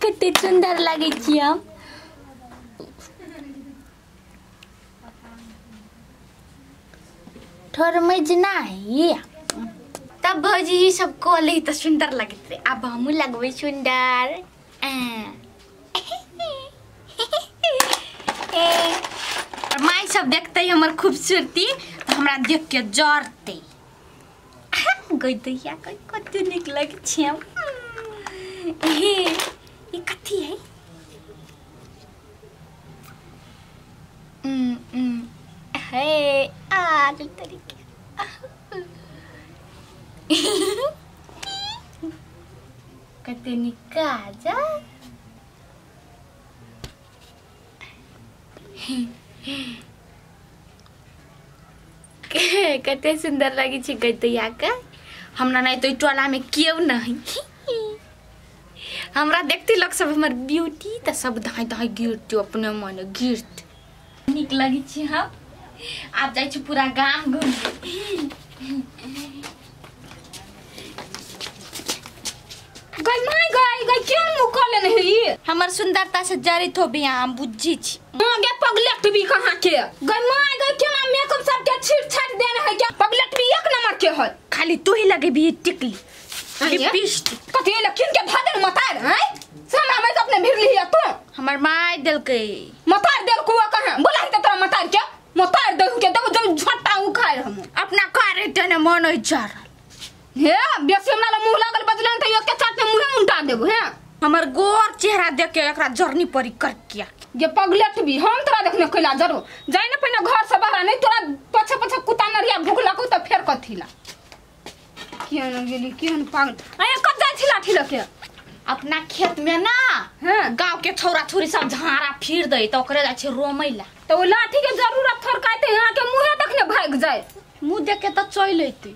कते सुंदर लगे छी हम। थोड़ मजना है तब भौजी सब कहले तो सुंदर लगते, अब हम लगबे सुंदर। माई सब देखते हमर खूबसूरती तो हमरा देख के जरते। गई दैया कते निक लगे छी हम। ये कथी है? है आज तरीके कते निकाजा कते सुंदर लगी छी गैतैया के। हमरा नहीं तो टोला में केव नहीं। हमरा देखते लोग सब हमर ब्यूटी तो सब धाई धाई गिरते अपने मन गिरत निक लगी छी हम। आप जाई छी पूरा गांव घूम। गई माय गई क्यों मुंह खोले नहीं? हमर सुंदरता से जरित हो बिया हम बुझी छी। गे पगलेट भी कहां के? गई माय गई क्यों ना मेकअप सब के छीट छाट देना है क्या? पगलेट भी एक नंबर के है। खाली तू ही लगे भी टिकली लिपस्टिक कथि लखिन के भादन मतार है? सामने में अपने भिड़ लिया तू। हमर माय देल के मतार देल को कहां? बोला है तोरा मतार के? मतार दे के दब जब झट्टा उ खाए हम। अपना करे तने मन इचर हे बेसी हमरा मुंह लागल बदलन त एक के साथ में मुंह उल्टा देबो हे। हमर गोर चेहरा देख के एकरा जर्नी परी कर किया। ये पगलेट भी हम तोरा देखने कइला जरो जाई न पने घर से बाहर नहीं तोरा पछे पछे कुत्ता नरिया भुकला को त फेर कथिला कियन गेली कियन पागल आया कब जाई छिला ठिला के अपना खेत में ना गांव के छोरा छोरी सब झाड़ा फिर दे तो ओकरे जाय छै रोमैला तो वो लाठी के जरूरत थरकाइते यहां के मुंह देखने भाग जाए मुंह देख के त चल लेते।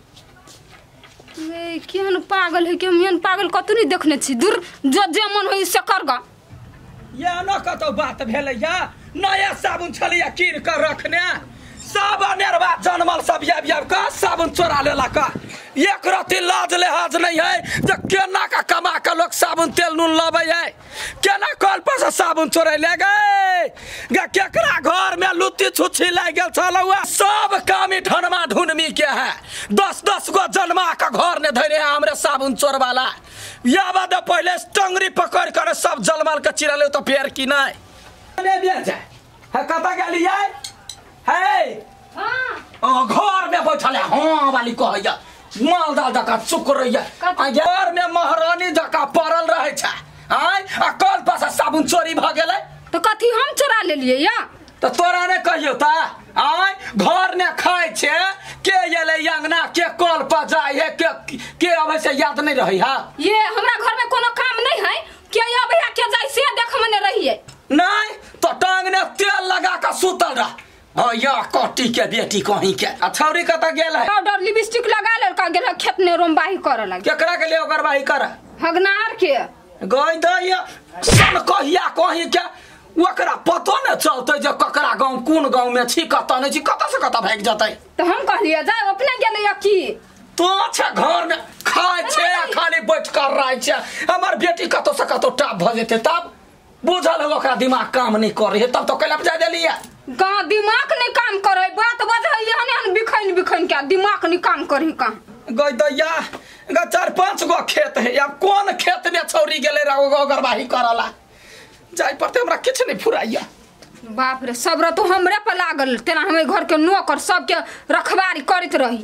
ए कियन पागल है के मेन पागल कतु नहीं देखने छी दूर जो जे मन होई से करगा। या न कतो बात भेले या नया साबुन छलिया कीन कर रखने सब अनेरवा जनमल सब याब का साबुन चोरा लेला का। एक रति लाज लिहाज नहीं है जे केना का कमा के लोग साबुन तेल नून लाबै है। केना कल पर से साबुन चोरै ले गए गे केकरा घर में लुत्ती छुच्छी लाग गेल छलौआ। सब कामी ढनमा ढुनमी के है 10-10 गो जन्मा का घर ने धरे है हमरे साबुन चोर वाला। या बाद पहले टंगरी पकड़ कर सब जलमल के चिरा ले तो फेर की नहीं ले दिया जाए है कता गेलिए है। हां घर में बैठल है हां वाली कहैया मालदाल जका चुक रहिए घर में महारानी जका पड़ल रहे छै। आय आ कल पास साबुन चोरी भ गेलै तो कथि हम चोरा लेलिए या तो तोरा ने कहियो ता। आय घर ने खाए छे के एले अंगना के कल पर जाय है के अबे से याद नहीं रही है। ये हमरा घर में कोनो काम नहीं है के आबे के जाय से देख मने रहिए नहीं तो टांग ने तेल लगा के सुतल रह। या कटी के बेटी कहीं के छौरी कत गेल है पाउडर लिपस्टिक लगा ले का गेल खेत ने रोमबाही करे लगे केकरा के लिए ओकर बाही कर हगनार के गई दैया सन कहिया कहीं के ओकरा पतो न चलते जे ककरा गांव कोन गांव में छी कत नहीं छी कत से कत भाग जतै। तो हम कहलिए जाय अपने गेले या की तो अच्छा घर में खाए छे खाली बैठ कर रहे छे हमर बेटी कतो से कतो टाप भ जेते तब बुझल है ओकरा दिमाग काम नहीं कर रही तब तो कैला जा देलिए। गा दिमाग नहीं काम करे बात बजै हन बिखन के दिमाग नहीं काम करही का। गई दैया ग 4-5 गो खेत है अब कौन खेत में छौरी गेले गरबाही करला जाय पड़ते हमरा किछ नहीं फुराइया। बाप रे सब तो हमरे पर लागल तेना हमें घर के नौकर सब के रखवारी करत रही।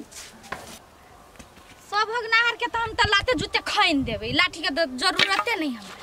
सब हगनाहर के त हम त लाते जूते खाइन देबे लाठी के जरूरते नहीं हमरा।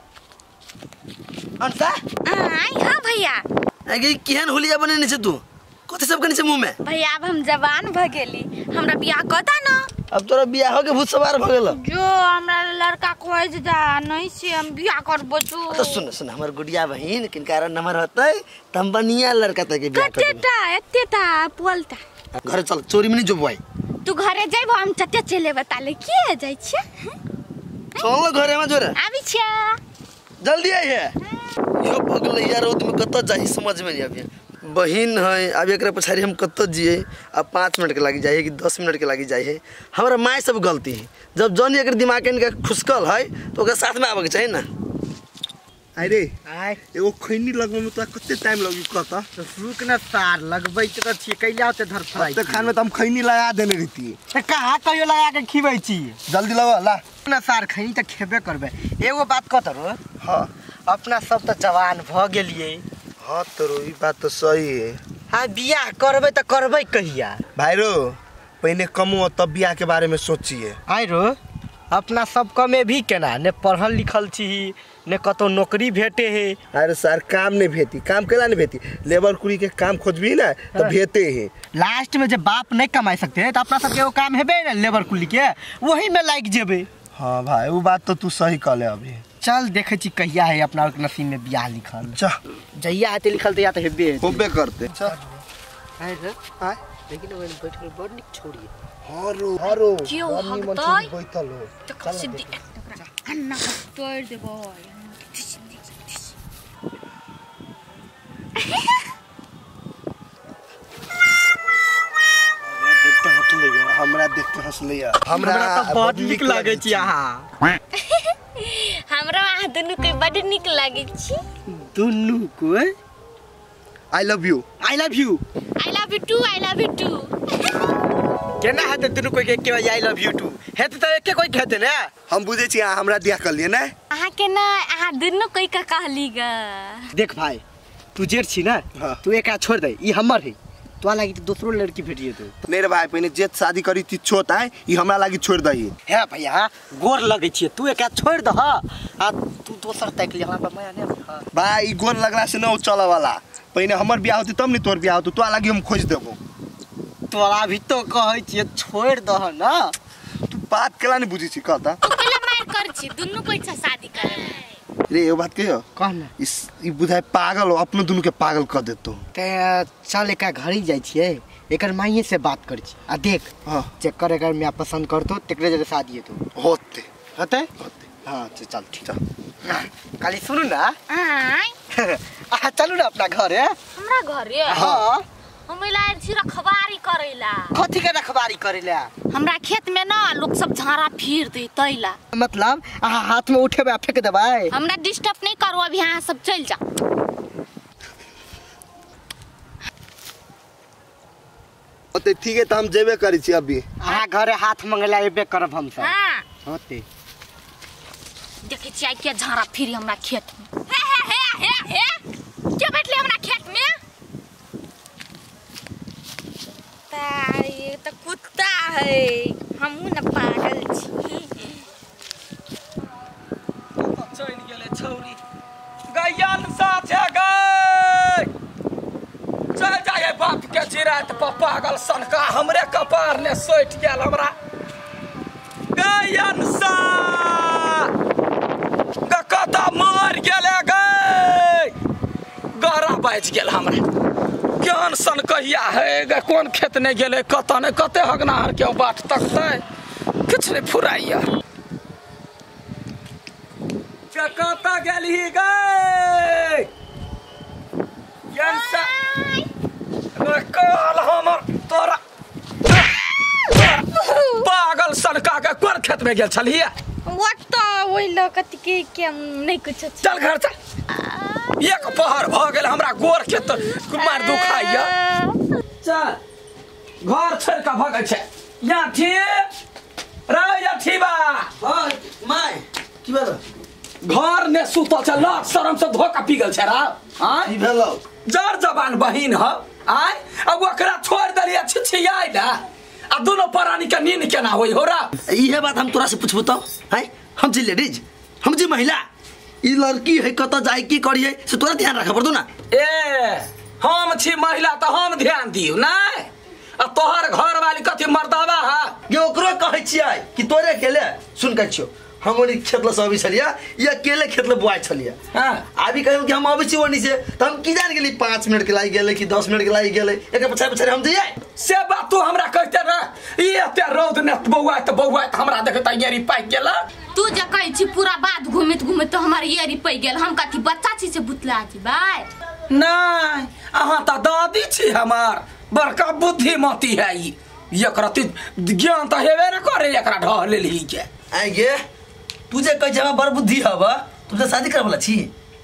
अंसा आई हां भैया आगे केहन होलिया बनेने छ तू कते सब कने छ मुंह में? भैया अब हम जवान भ गेली हमरा बियाह कता न। अब तोरा बियाह हो के भूत सवार भ गेल जो हमरा लड़का खोज जा नहीं से हम बियाह करबो जो। तो सुन हमर गुड़िया बहिन किन कारण नंबर होतै तम बनिया लड़का तक के बियाह कर एतेटा पोलता घर चल चोरी में नहीं जो भाई तू घरे जाइबो हम चटे चले बताले के जाय छ चल घरे में जोरे आबी छ जल्दी आई है यो पगल यार रोड में कत जाई समझ में नहीं आबे बहिन है अब एक पछाड़ी हम कत जिए अब 5 मिनट के लगी जाए कि 10 मिनट के लगी जाए हमारा माय सब गलती है जब जौन एक दिमाग इनका खुशकल है तो ओकरा साथ में आवे के चाहिए ना। अरे आय एगो खैनी लगबे में तोरा कते टाइम लगी कहता तो रुक न सार लगबै त छी कैला होते धर फ्राई तो खान में तो हम खैनी लगा देने रहती त कहाँ कहियो लगा के खिबै छी जल्दी लगा ला न सार खैनी त खेबे करबे एगो बात कतरो हाँ अपना सब त जवान भ गेलिए हाँ तो ई बात तो सही है आ बियाह करबे त करबे कहिया भाई रो पहले कमो तब बियाह के बारे में सोचिए आइ रो अपना सब कमे भी केना ने पढ़ल लिखल छी ने कतो नौकरी भेटे है अरे सर काम नहीं भेती काम केला नहीं भेती लेबर कुली के काम खोजबी ना तो भेते है लास्ट में जब बाप नहीं कमाई सकते हैं तो अपना सबके वो काम हेबे ना लेबर कुली के वही में लाइक जेबे हाँ भाई वो बात तो तू सही कहले अभी चल देखे छी कहिया है अपना नसीब में बियाह लिखल चल जहिया आते लिखल तो या तो हेबे होबे करते चल आइ रे आइ लेकिन ओन बैठ के बड़ निक छोड़ी हारो क्यों बन्नी मन हगताई? से बैठल हो तो कैसे दे अन्ना तोड़ दे बॉय हमरा देख के हंस लिया हमरा तो बहुत निक लागे छी आहा हमरा आ दुनु के बड़ निक लागे छी दुनु को I love you I love you I love you too केना हेते दुनु कोई के आई लव यू टू हेते तो एके कोई कहते ना हम बुझे छी हमरा दिया कर लिए ना आहा के ना आहा दुनु कोई का कहली ग देख भाई तू जेठ छी ना हाँ। तू एका छोड़ दे ई हमर है तो लागी तो दूसरो लड़की भेटिए तू मेरे भाई पहले जेत शादी करी थी छोट है ये हमरा लागी छोड़ दही हे भैया गोर लगे छी तू एका छोड़ द आ तू दोसर तक ले हमरा माया नहीं भाई ई गोर लगला से ना चला वाला पहले हमर बियाह होती तब नहीं तोर बियाह होती तो लागी हम खोज देबो तोरा भी तो कहै छी छोड़ द ना तू बात केला नहीं बुझी छी कहता तू केला मार कर छी दुनु कोई छ शादी करे रे ये बात कहियो कहना इस ई बुझाय पागल हो अपने दोनों के पागल कर देतो ते चल एका घर ही जाय छिए एकर माइये से बात कर छी आ देख हां चेक कर अगर मैं पसंद करतो तेकरे जरे शादी है तो होते होते होते हां चल ठीक चल काली सुनु ना आय आ चलू ना अपना घर है हमरा घरे हां हम लायर छी रखवारी करैला कथी के रखवारी करेला हमरा खेत में ना लोग सब झाड़ा फिर दे तैला मतलब आ हाथ में उठेबे फेंक देबै हमरा डिस्टर्ब नहीं करो अभी यहाँ सब चल जा होते ठीक है तो हम जेबे करी छी अभी आ घरे हाथ मंगला एबे करब हम सब हाँ होते देखे छी आई के झाड़ा फिरी हमरा खेत में हे के बैठले हमरा खेत में ये तो कुत्ता है हमहू न पागल छी चल गेले छौरी गैयन साथे गई चल जाए बाप के चिरात पर पागल सनका हमरे कपार ने सोट गेल हमरा गैयन सा कता मार गेले गई गहरा बाज गेल हमरा ज्ञान सन कहिया है गे कौन खेत नहीं गेले कत नहीं कते हगनाहर के बाट तकते किछ नहीं फुराइया कता गेली गई यंसा कल हमर तोरा पागल सनका के कौन खेत में गेल छलिए वक्त ओइ लकत के नहीं कुछ चल घर चल एक पहर भ गेल हमरा गोर के तो कुमार दुखाइया चल घर छोड़ के भगै छै या थी रे या थी बा हां माय की भेल घर ने सुतल छै लाज शरम से धोखा पी गेल छै रा हां की भेल जर जबान बहिन ह आय अब ओकरा छोड़ देलिए छिछियाई ना आ दोनों प्राणी के नींद केना होई हो रा इहे बात हम तोरा से पूछबो तो है हम जी लेडीज हम जी महिला ई लड़की है कत जाय की करिए से तोरा ध्यान रखे पड़तो ना ए हम छी महिला तो हम ध्यान दियो ना आ तोहर घर वाली कथी मर्दावा है ये ओकरो कहै छियै कि तोरे अकेले सुन के छियो हम ओनी खेतले सब छलिया ये अकेले खेतले बुआई छलिया हां अभी कहू कि हम आबै छी ओनी से त हम की जान गेली 5 मिनट के लागि गेले कि 10 मिनट के लागि गेले एक पछाड़ हम जइए से बात तू हमरा कहते ना ई एते रौद ने बौआ त हमरा देखता येरी पाक गेला तू जे कहै छी पूरा बात घुमैत घुमैत तो हमार येरी पै गेल हम कथी बच्चा छी से बुतला छी भाई नहीं अहाँ त दादी छी हमार बड़का बुद्धिमती है ई एकरा ज्ञान त हेबे न करे एकरा ढह लेली के आइ गे तुझे कह जमा बड़ बुद्धि हवा तुमसे शादी करे वाला छी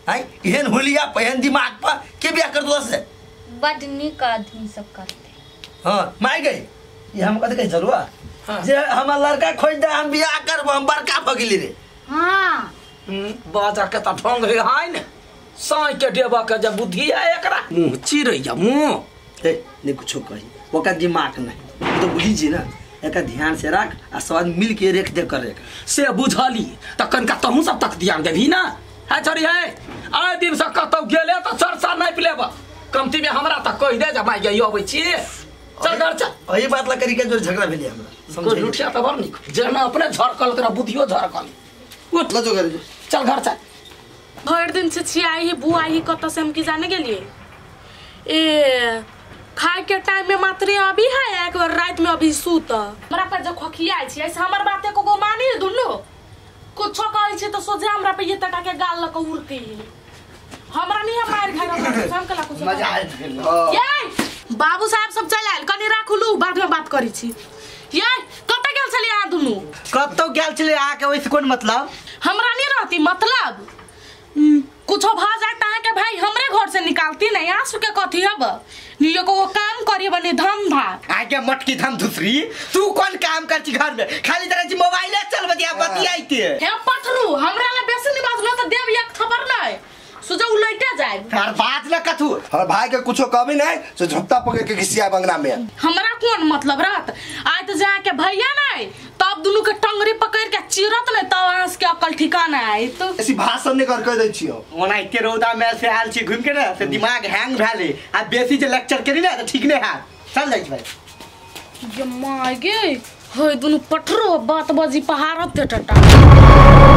हाय एहन हुलिया पहन दिमाग पर के बियाह कर दो से बड निक आदमी सब करते। हां माय गई ये हम कत कह चलवा जे हमर लड़का खोज दे हम बियाह करब हम बड़का भगिली रे। हां बाजा के त ठंग रे हाय ने साई के देबा के जब बुद्धि है एकरा मुंह चिरैया मुंह ए ने कुछ कही ओका दिमाग नहीं तो बुझी जी ना एका ध्यान से रख आ सब मिल के रेख दे करे से बुझली त कनका तहू सब तक ध्यान देबी ना है छोरी है आए दिन से कतौ गेले त चर्चा नहीं पिलेब कमती में हमरा त कह दे जब माई गई होबै छी चल घर चल वही बात ला करी के जो झगड़ा भेलिए हमरा समझ लुटिया त भर निक जेना अपने झरकल तेरा बुद्धियो झरकल उठ लो जो कर चल घर चल भर दिन से छियाई ही बुआई ही कत से हम की जाने के लिए ए खाए के टाइम में मात्र अभी है एक बार रात में अभी सूत हमरा पे जो खोखिया छी ऐसे हमर बाते को मानी दुनु कुछ कहै छै तो सोझे हमरा पे ये तका के गाल ल के उड़के हमरा नहीं हम मार खाए हम कला कुछ मजा आए ये बाबू साहब सब चल आइल कनी राखुलू बाद में बात करी छी ये कत गेल छली आ दुनु कतौ गेल छले आके ओइसे कोन मतलब हमरा नहीं रहती मतलब कुछ भा जाता है कि भाई हमरे घर से निकालती नहीं आंसू के कथी हब नियो को काम करी बने धंधा आगे मटकी धम दूसरी तू कौन काम करती घर में खाली तरह जी मोबाइल चल बतिया बतियाइते हे पठरू हमरा ले बेसी निवास न त देव एक खबर नहीं सुजा उलटा जाए हर बात न कथू और भाई के कुछो कमी नहीं से झपटा पकड़ के घिसिया बंगला में हमरा कोन मतलब रहत आय त जाके भैया नहीं तब दुनु के टंगरी पकड़ के चिरत नहीं तब आंस के अकल ठिकाना आई तो ऐसी भाषण नहीं कर दै छियो ओना इते रौदा में से आल छी घुम के ना से दिमाग हैंग भेले आ बेसी जे लेक्चर करी ना त ठीक नहीं है चल जाई भाई ये माय गे होय दुनु पठरू बात बजी पहाड़त टटा